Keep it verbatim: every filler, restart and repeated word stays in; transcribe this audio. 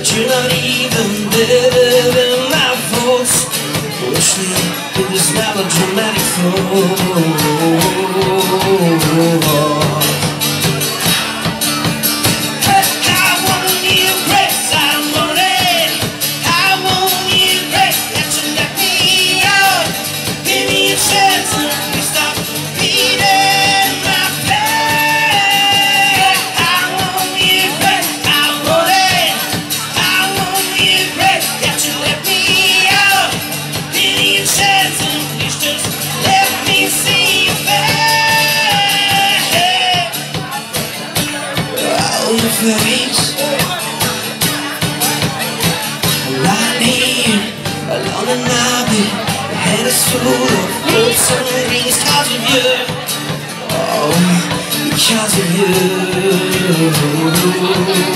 but you're not even better than my faults. Listening to this melodramatic thought. Face lying here alone in my bed. My head is full of hopes and dreams because of you. Oh, because of you.